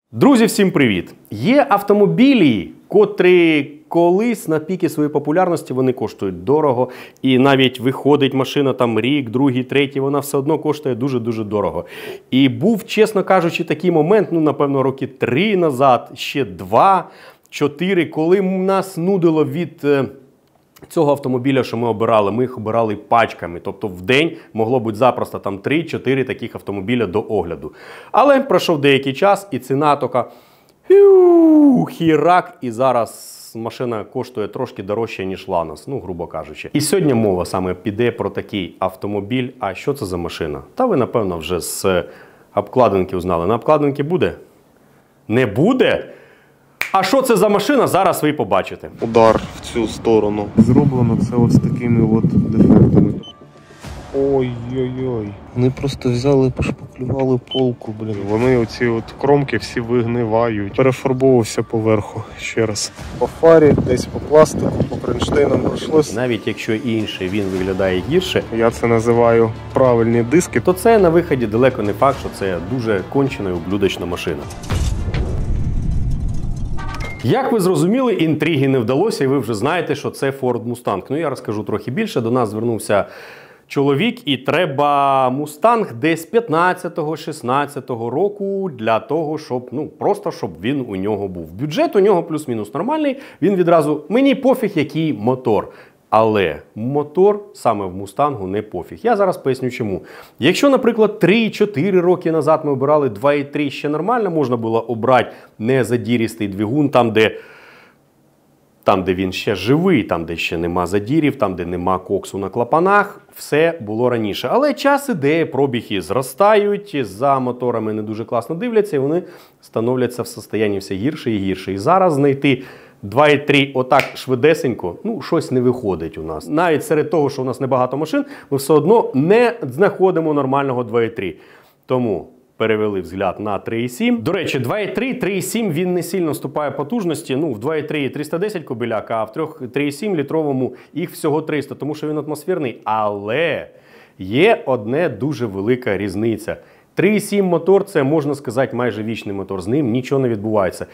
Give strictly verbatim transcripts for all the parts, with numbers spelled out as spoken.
Друзі, всім привіт! Є автомобілі, котрі колись на піки своєї популярності вони коштують дорого. І навіть виходить машина там рік, другий, третій, вона все одно коштує дуже-дуже дорого. І був, чесно кажучи, такий момент, ну, напевно, роки три назад, ще два, чотири, коли нас нудило від цього автомобіля, що ми обирали. Ми їх обирали пачками. Тобто в день могло бути запросто там три-чотири таких автомобіля до огляду. Але пройшов деякий час і ціна така хірак, і зараз машина коштує трошки дорожче, ніж Ланос, ну, грубо кажучи. І сьогодні мова саме піде про такий автомобіль. А що це за машина? Та ви, напевно, вже з обкладинки узнали. На обкладинці буде? Не буде? А що це за машина, зараз ви побачите. Удар в цю сторону. Зроблено це ось такими от дефектами. Ой-ой-ой. Вони просто взяли, пошпаклювали полку, блін. Вони оці от кромки всі вигнивають. Перефарбовувався поверху ще раз. По фарі, десь по пластику, по кронштейнам пройшлось. Навіть якщо інший він виглядає гірше, я це називаю правильні диски, то це на виході далеко не факт, що це дуже кончена і ублюдочна машина. Як ви зрозуміли, інтриги не вдалося, і ви вже знаєте, що це Ford Mustang. Ну, я розкажу трохи більше. До нас звернувся чоловік, і треба Mustang десь п'ятнадцятого-шістнадцятого року для того, щоб, ну, просто щоб він у нього був. Бюджет у нього плюс-мінус нормальний, він відразу, мені пофіг, який мотор. Але мотор саме в Мустангу не пофіг. Я зараз поясню чому. Якщо, наприклад, три-чотири роки назад ми обирали два і три, ще нормально можна було обрати незадірістий двигун, там де, там, де він ще живий, там, де ще нема задірів, там, де нема коксу на клапанах, все було раніше. Але час іде, пробіги зростають, за моторами не дуже класно дивляться, і вони становляться в состоянні все гірше і гірше. І зараз знайти два і три отак швидесенько, ну, щось не виходить у нас. Навіть серед того, що у нас небагато машин, ми все одно не знаходимо нормального два і три. Тому перевели взгляд на три і сім. До речі, два і три, три і сім він не сильно вступає потужності. Ну, в два і три триста десять кобиляк, а в три і сім літровому їх всього триста, тому що він атмосферний. Але є одне дуже велика різниця. три і сім мотор – це, можна сказати, майже вічний мотор. З ним нічого не відбувається.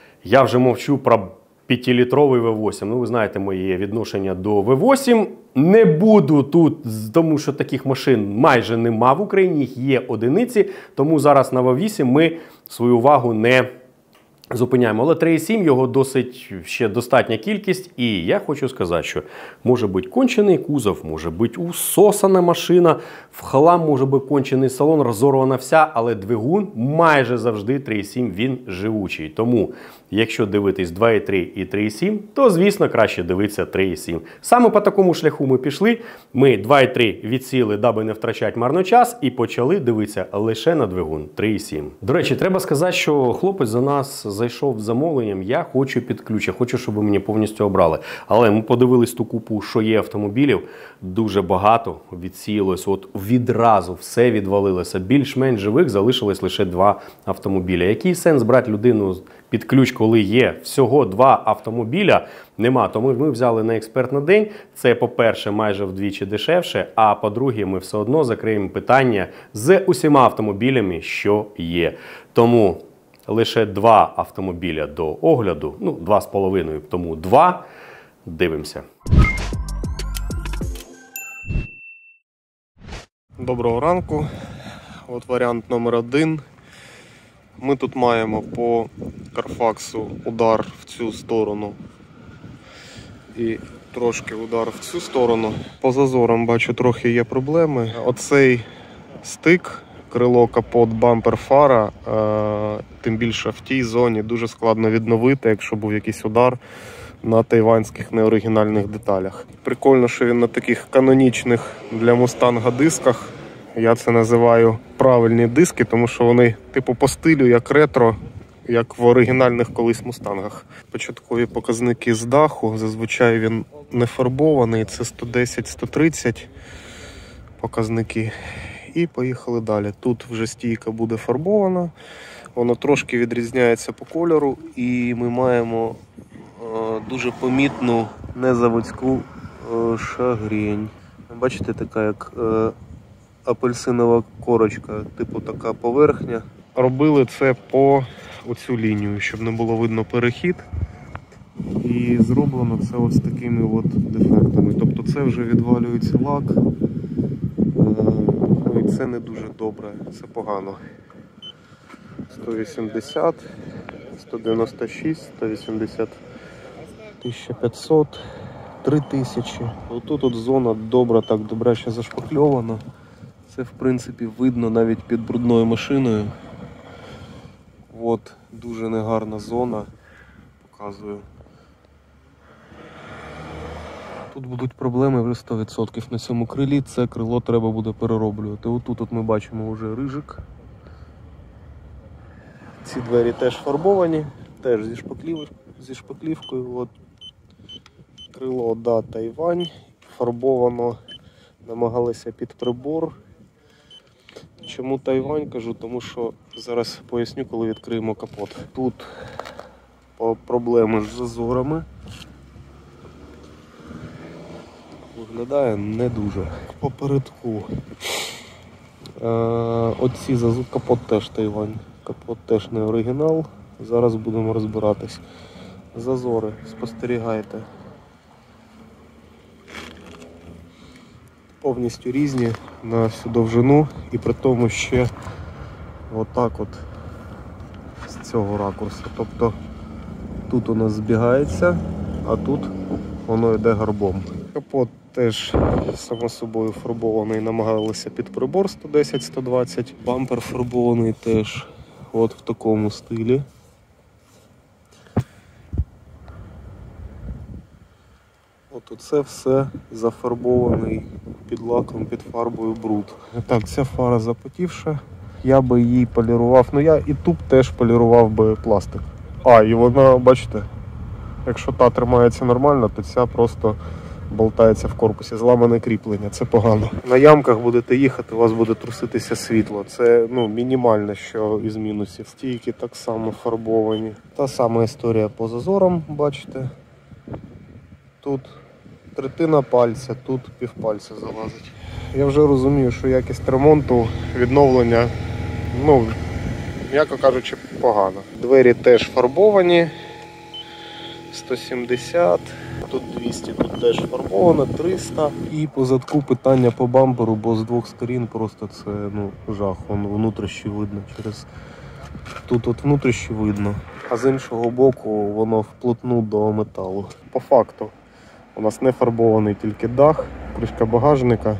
Я вже мовчу про п'ятилітровий ве вісім. Ну, ви знаєте моє відношення до ве вісім. Не буду тут, тому що таких машин майже нема в Україні, їх є одиниці. Тому зараз на ве вісім ми свою увагу не зупиняємо. Але три і сім його досить ще достатня кількість. І я хочу сказати, що може бути кончений кузов, може бути усосана машина, в хлам може бути кончений салон, розорвана вся, але двигун майже завжди три і сім він живучий. Тому, якщо дивитись два і три і три і сім, то, звісно, краще дивитися три і сім. Саме по такому шляху ми пішли. Ми два і три відсіли, даби не втрачати марно час, і почали дивитися лише на двигун три і сім. До речі, треба сказати, що хлопець за нас зайшов з замовленням, я хочу під ключ, я хочу, щоб ви мені повністю обрали. Але ми подивились ту купу, що є автомобілів, дуже багато відсіялось, от відразу все відвалилося. Більш-менш живих залишилось лише два автомобіля. Який сенс брати людину під ключ, коли є всього два автомобіля? Нема. Тому ми взяли на експерт на день. Це, по-перше, майже вдвічі дешевше, а по-друге, ми все одно закриємо питання з усіма автомобілями, що є. Тому лише два автомобіля до огляду, ну, два з половиною, тому два. Дивимося. Доброго ранку. От варіант номер один. Ми тут маємо по Карфаксу удар в цю сторону і трошки удар в цю сторону. По зазорам, бачу, трохи є проблеми. Оцей стик, крило, капот, бампер, фара, е, тим більше в тій зоні дуже складно відновити, якщо був якийсь удар на тайванських неоригінальних деталях. Прикольно, що він на таких канонічних для Мустанга дисках. Я це називаю правильні диски, тому що вони типу по стилю як ретро, як в оригінальних колись Мустангах. Початкові показники з даху, зазвичай він не фарбований, це сто десять - сто тридцять показники. І поїхали далі. Тут вже стійка буде фарбована, воно трошки відрізняється по кольору, і ми маємо е, дуже помітну незаводську е, шагрень. Бачите, така як е, апельсинова корочка, типу така поверхня. Робили це по оцю лінію, щоб не було видно перехід. І зроблено це от з такими от дефектами. Тобто це вже відвалюється лак. Ну і це не дуже добре, це погано. сто вісімдесят, сто дев'яносто шість, сто вісімдесят, тисяча п'ятсот, три тисячі. Отут от зона добра, так добряче зашпакльована. Це в принципі видно навіть під брудною машиною. От дуже негарна зона. Показую. Тут будуть проблеми вже сто відсотків на цьому крилі. Це крило треба буде перероблювати. Отут от ми бачимо вже рижик. Ці двері теж фарбовані, теж зі, шпаклів... зі шпаклівкою. От. Крило да, Тайвань. Фарбовано, намагалися під прибор. Чому Тайвань, кажу, тому що зараз поясню, коли відкриємо капот. Тут проблеми з зазорами. Виглядає не дуже. Попередку. Е, оці зазор... Капот теж Тайвань. Капот теж не оригінал. Зараз будемо розбиратись. Зазори, спостерігайте. Повністю різні на всю довжину і при тому ще отак от з цього ракурсу. Тобто тут у нас збігається, а тут воно йде горбом. Капот теж само собою фарбований, намагалися під прибор сто десять сто двадцять. Бампер фарбований теж от в такому стилі. От оце все зафарбований під лаком, під фарбою бруд. Так, ця фара запотівша. Я би її полірував, ну я і тут теж полірував би пластик. А, і вона, бачите, якщо та тримається нормально, то ця просто болтається в корпусі. Зламане кріплення, це погано. На ямках будете їхати, у вас буде труситися світло. Це ну, мінімальне, що із мінусів. Стійки так само фарбовані. Та сама історія по зазорам, бачите. Тут третина пальця, тут півпальця залазить. Я вже розумію, що якість ремонту, відновлення, ну, м'яко кажучи, погано. Двері теж фарбовані, сто сімдесят, тут двісті, тут теж фарбовано, триста. І по задку питання по бамперу, бо з двох сторін просто це ну, жах, вон внутрішні видно. Через... Тут от внутрішні видно, а з іншого боку воно вплотну до металу. По факту. У нас не фарбований тільки дах, кришка багажника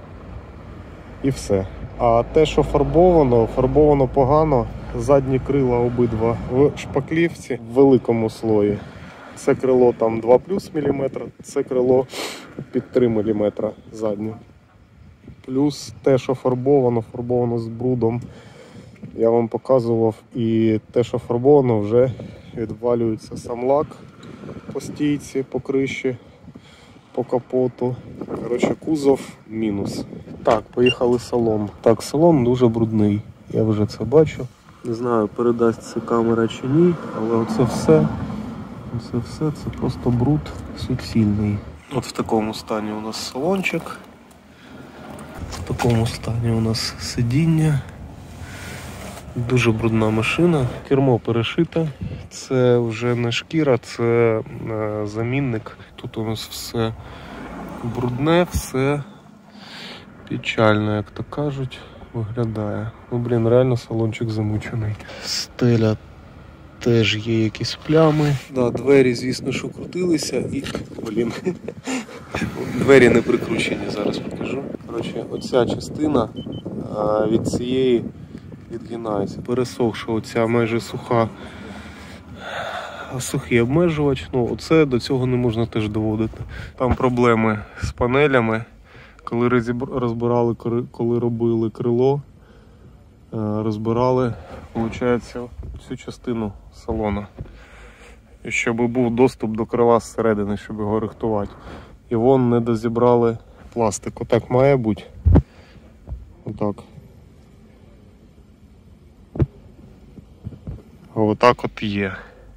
і все. А те, що фарбовано, фарбовано погано. Задні крила обидва в шпаклівці в великому слої. Це крило там два плюс міліметра, це крило під три міліметра заднє. Плюс те, що фарбовано, фарбовано з брудом. Я вам показував, і те, що фарбовано, вже відвалюється сам лак по стійці, по криші, по капоту. Коротше, кузов мінус. Так, поїхали салон. Так, салон дуже брудний. Я вже це бачу. Не знаю, передасть це камера чи ні, але оце все, оце все, це просто бруд суцільний. От в такому стані у нас салончик. В такому стані у нас сидіння. Дуже брудна машина. Кермо перешите. Це вже не шкіра, це е, замінник. Тут у нас все брудне, все печально, як то кажуть, виглядає. Ну, блін, реально салончик замучений. Стеля теж є якісь плями. Да, двері, звісно, що крутилися і... Блін. Двері не прикручені, зараз покажу. Коротше, оця частина а, від цієї відгинається. Пересохша оця майже суха, сухий обмежувач. Ну, оце до цього не можна теж доводити. Там проблеми з панелями. Коли розбирали, коли робили крило, розбирали, виходить, цю частину салона. І щоб був доступ до крила зсередини, щоб його рихтувати. І вон не дозібрали пластик. Отак має бути. Отак. Отак от є.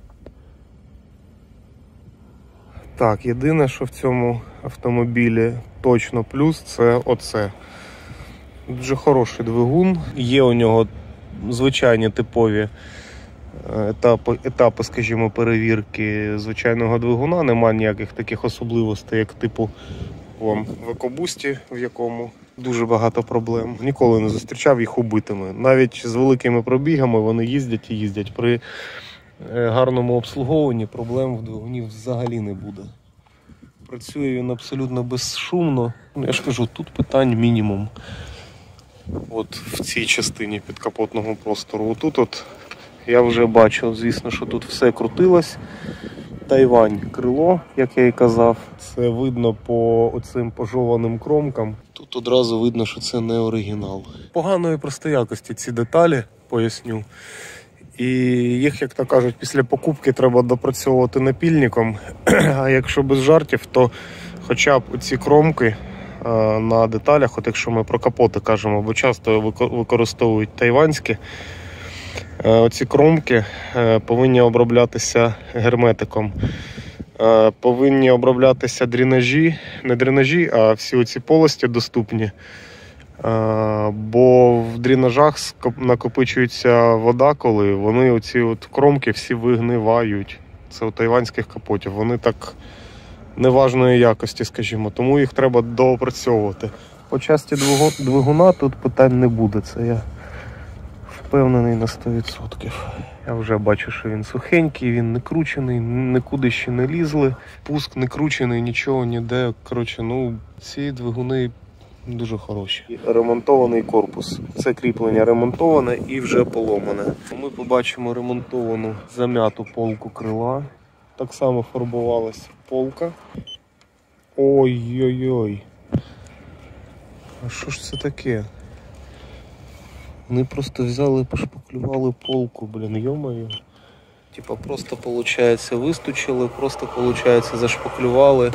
Так, єдине, що в цьому автомобілі точно плюс, це оце. Дуже хороший двигун. Є у нього звичайні типові етапи, етапи, скажімо, перевірки звичайного двигуна. Немає ніяких таких особливостей, як типу вон, в екобусті, в якому дуже багато проблем. Ніколи не зустрічав їх убитими. Навіть з великими пробігами вони їздять і їздять. При гарному обслуговуванні проблем в двигуні взагалі не буде. Працює він абсолютно безшумно. Я ж кажу, тут питань мінімум. От в цій частині підкапотного простору. Отут от я вже бачив, звісно, що тут все крутилось. Тайвань крило, як я і казав. Це видно по оцим пожованим кромкам. Тут одразу видно, що це не оригінал. Поганої просто якості ці деталі, поясню. І їх, як то кажуть, після покупки треба допрацьовувати напільником. А якщо без жартів, то хоча б оці кромки на деталях, от якщо ми про капоти кажемо, бо часто використовують тайванські, оці кромки повинні оброблятися герметиком. Повинні оброблятися дренажі, не дренажі, а всі оці полості доступні. Бо в дренажах накопичується вода, коли вони оці от кромки всі вигнивають. Це у тайванських капотів. Вони так неважної якості, скажімо, тому їх треба доопрацьовувати. По часті двигуна тут питань не буде, це я впевнений на сто відсотків. Я вже бачу, що він сухенький, він не кручений, нікуди ще не лізли. Пуск не кручений, нічого ніде. Коротше, ну, ці двигуни дуже хороші. Ремонтований корпус. Це кріплення ремонтоване і вже поломане. Ми побачимо ремонтовану зам'яту полку крила. Так само фарбувалась полка. Ой-ой-ой. А що ж це таке? Вони просто взяли, пошпаклювали полку, блін, йо-моє. Типа просто, получається, вистучили, просто, получається, зашпаклювали.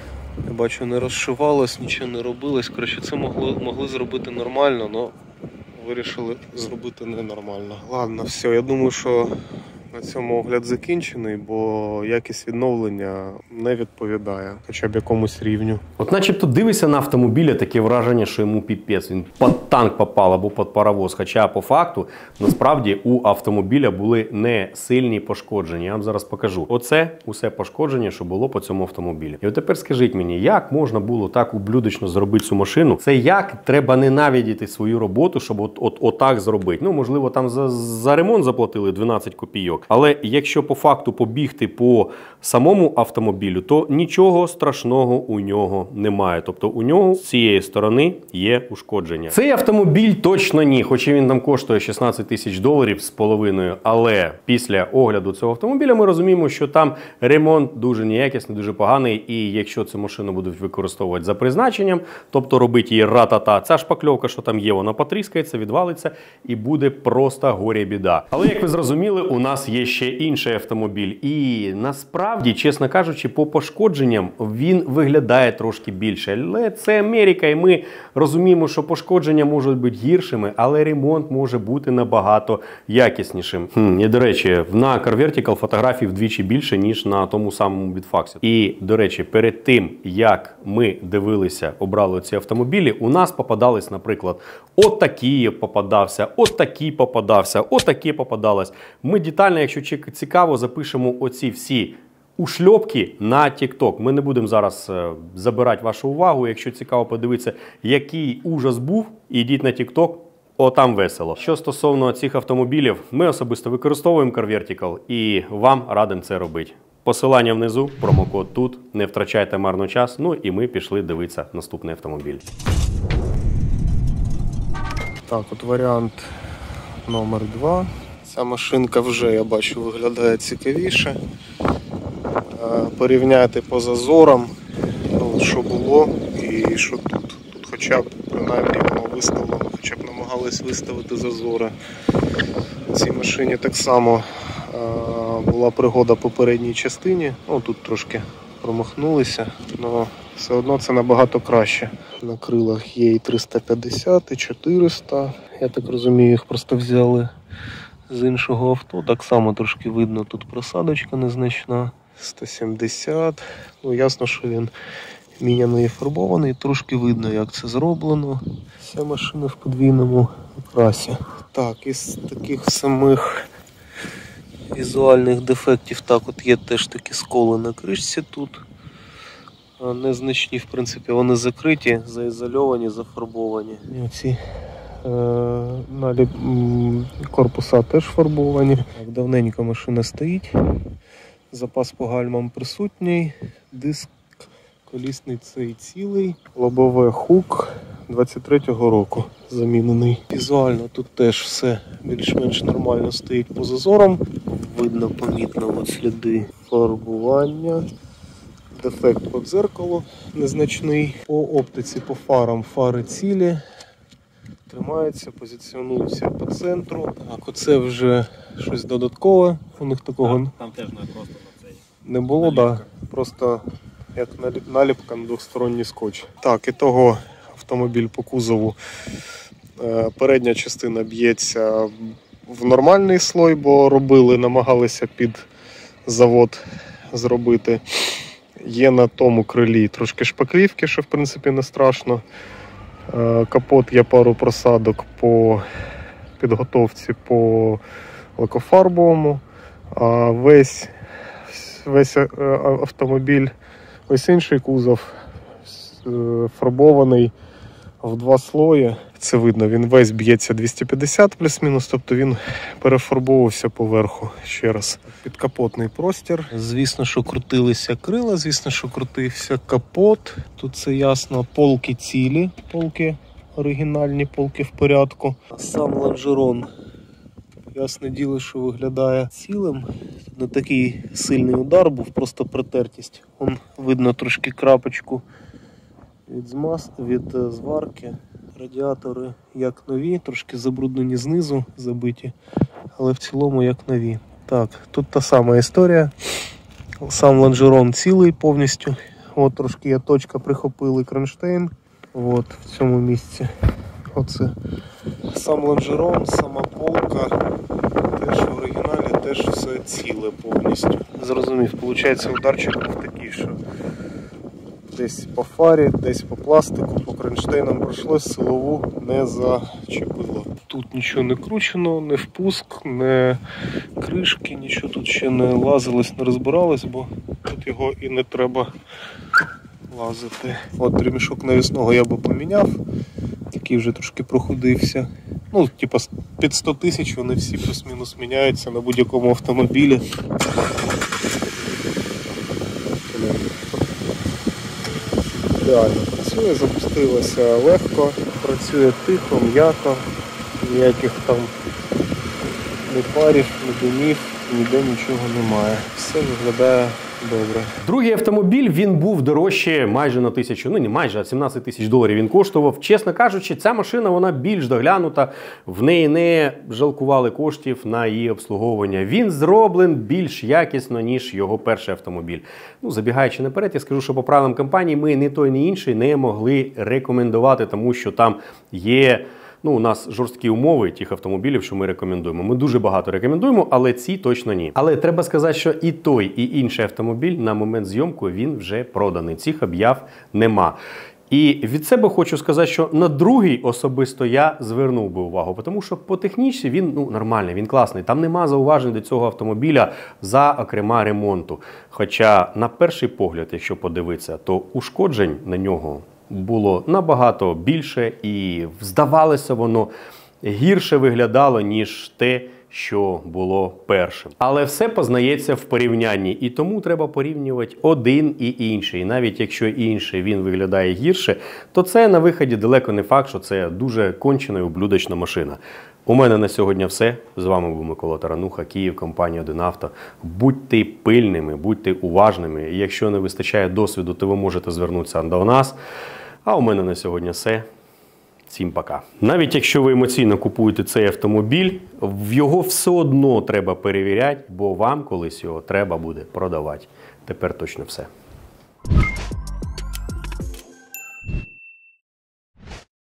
Я бачу, не розшивалось, нічого не робилось. Коротше, це могли, могли зробити нормально, але вирішили зробити ненормально. Ладно, все, я думаю, що на цьому огляд закінчений, бо якість відновлення не відповідає хоча б якомусь рівню. От начебто дивишся на автомобіля, таке враження, що йому піпець, він під танк попав або під паровоз. Хоча по факту, насправді, у автомобіля були не сильні пошкодження. Я вам зараз покажу. Оце усе пошкодження, що було по цьому автомобілі. І от тепер скажіть мені, як можна було так ублюдочно зробити цю машину? Це як треба ненавидіти свою роботу, щоб от, от, отак зробити? Ну, можливо, там за, за ремонт заплатили дванадцять копійок. Але якщо по факту побігти по самому автомобілю, то нічого страшного у нього немає. Тобто у нього з цієї сторони є ушкодження. Цей автомобіль точно ні, хоча він там коштує шістнадцять тисяч доларів з половиною. Але після огляду цього автомобіля ми розуміємо, що там ремонт дуже неякісний, дуже поганий. І якщо цю машину будуть використовувати за призначенням, тобто робити її ра-та-та, ця шпакльовка, що там є, вона потріскається, відвалиться і буде просто горе-біда. Але як ви зрозуміли, у нас є ще інший автомобіль. І насправді, чесно кажучи, по пошкодженням він виглядає трошки більше. Але це Америка, і ми розуміємо, що пошкодження можуть бути гіршими, але ремонт може бути набагато якіснішим. Хм, і, до речі, на Car Vertical фотографій вдвічі більше, ніж на тому самому Bitfax. І, до речі, перед тим, як ми дивилися, обрали ці автомобілі, у нас попадались, наприклад, отакі попадався, отакі попадався, отакі попадалось. Ми детально, якщо цікаво, запишемо оці всі ушльопки на TikTok. Ми не будемо зараз е, забирати вашу увагу. Якщо цікаво подивитися, який ужас був, ідіть на TikTok, о, там весело. Що стосовно цих автомобілів, ми особисто використовуємо Car Vertical і вам радимо це робити. Посилання внизу, промокод тут, не втрачайте марно час, ну і ми пішли дивитися наступний автомобіль. Так, от варіант номер два. Ця машинка вже, я бачу, виглядає цікавіше. Порівняти по зазорам, ну, що було і що тут. Тут хоча б, принаймні, воно виставлено, хоча б намагались виставити зазори. В цій машині так само була пригода по передній частині. Ну, тут трошки промахнулися, але все одно це набагато краще. На крилах є і триста п'ятдесят, і чотириста. Я так розумію, їх просто взяли з іншого авто. Так само трошки видно, тут просадочка незначна. сто сімдесят. Ну, ясно, що він міняний і фарбований. Трошки видно, як це зроблено. Вся машина в подвійному окрасі. Так, із таких самих візуальних дефектів, так от є теж такі сколи на кришці тут. Незначні, в принципі, вони закриті, заізольовані, зафарбовані. І оці е, наліп, корпуса теж фарбовані. Так, давненько машина стоїть. Запас по гальмам присутній. Диск колісний цей цілий. Лобове хук двадцять третього року замінений. Візуально тут теж все більш-менш нормально стоїть по зазорам. Видно, помітно от сліди фарбування. Дефект по дзеркалу незначний. По оптиці, по фарам, фари цілі. Тримаються, позиціонуються по центру. Так, оце вже щось додаткове. У них такого Там, там теж не просто на цей. не було, так. Да. Просто як наліпка на двосторонній скотч. Так, і того автомобіль по кузову. Передня частина б'ється в нормальний слой, бо робили, намагалися під завод зробити. Є на тому крилі трошки шпаклівки, що в принципі не страшно. Капот є пару просадок по підготовці по лакофарбовому. А весь, весь автомобіль, весь інший кузов фарбований в два слої. Це видно, він весь б'ється двісті п'ятдесят плюс-мінус, тобто він перефарбовувався поверху ще раз. Підкапотний простір. Звісно, що крутилися крила, звісно, що крутився капот. Тут це ясно, полки цілі, полки оригінальні, полки в порядку. Сам лонжерон, ясне діло, що виглядає цілим. Не такий сильний удар був, просто притертість. Вон видно трошки крапочку від змаз, від зварки. Радіатори як нові, трошки забруднені знизу, забиті, але в цілому як нові. Так, тут та сама історія. Сам лонжерон цілий повністю. От трошки є точка, прихопили кронштейн. От в цьому місці. Оце сам лонжерон, сама полка. Теж в оригіналі, теж все ціле повністю. Зрозумів, виходить, ударчик був такий, що десь по фарі, десь по пластику, по кронштейнам пройшлось, силову не зачепило. Тут нічого не кручено, не впуск, не кришки, нічого тут ще не лазилось, не розбиралось, бо тут його і не треба лазити. От ремішок навісного я би поміняв, такий вже трошки прохудився. Ну, типа під сто тисяч вони всі плюс-мінус міняються на будь-якому автомобілі. Ідеально працює, запустилося легко, працює тихо, м'яко, ніяких там ні парів, ні димів, ніде нічого немає. Все виглядає добре. Другий автомобіль, він був дорожче майже на тисячу, ну не майже, а сімнадцять тисяч доларів він коштував. Чесно кажучи, ця машина, вона більш доглянута, в неї не жалкували коштів на її обслуговування. Він зроблен більш якісно, ніж його перший автомобіль. Ну, забігаючи наперед, я скажу, що по правилам компанії ми ні той, ні інший не могли рекомендувати, тому що там є... Ну, у нас жорсткі умови тих автомобілів, що ми рекомендуємо. Ми дуже багато рекомендуємо, але ці точно ні. Але треба сказати, що і той, і інший автомобіль на момент зйомки він вже проданий. Цих об'яв нема. І від себе хочу сказати, що на другий особисто я звернув би увагу, тому що по технічці він ну, нормальний, він класний. Там нема зауважень до цього автомобіля за окрема ремонту. Хоча на перший погляд, якщо подивитися, то ушкоджень на нього було набагато більше і здавалося воно гірше виглядало, ніж те, що було першим. Але все познається в порівнянні, і тому треба порівнювати один і інший. І навіть якщо інший він виглядає гірше, то це на виході далеко не факт, що це дуже кончена і ублюдочна машина. У мене на сьогодні все. З вами був Микола Тарануха, Київ, компанія один авто. Будьте пильними, будьте уважними. І якщо не вистачає досвіду, то ви можете звернутися до нас. А у мене на сьогодні все. Всім пока. Навіть якщо ви емоційно купуєте цей автомобіль, його все одно треба перевіряти, бо вам колись його треба буде продавати. Тепер точно все.